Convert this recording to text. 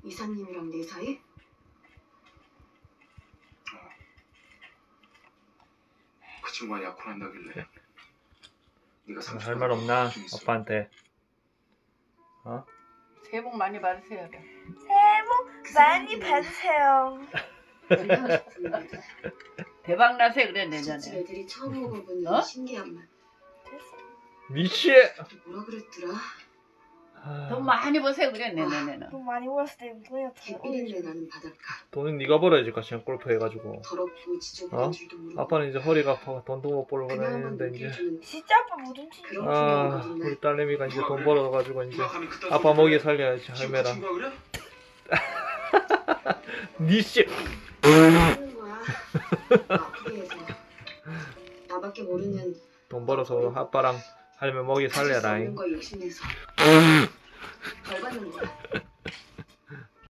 이사님이랑 내 사이? 그 친구가 약혼한다길래 네가 할 말 없나? 아빠한테. 어? 새해 복 많이 받으세요. 새해 복 많이 받으세요. 하고 싶은 대박 나세요 그래 집 내년에. 애들이 처음 먹어보는 어? 신기한 맛. 미씨! 뭐라 그랬더라? 돈 많이 버세요 그래 내년에는. 돈 많이 벌었을 때 돈이 갯비린내 나는 바닷가. 돈은 네가 벌어야지 같이 골프 해가지고. 더럽고 지저분한 어? 줄도 모르고. 아빠는 이제 허리가 아파서 돈도 못 벌고 그나마 다니는데 이제. 눈빛은 진짜 아빠 못 움직여. 그런 아, 풍경이거든. 우리 딸내미가 이제 돈 벌어가지고 이제 누가 감히 그딴 아빠 소리를 먹이 해? 살려야지 지금 그 할매랑. 친구가 그래? 니씨! 하는 거야. 아프게 해서. 나밖에 모르는 돈 벌어서 아빠랑 할매 먹이 가질 수 없는 살려라잉. 걸 욕심내서 벌 받는 거야.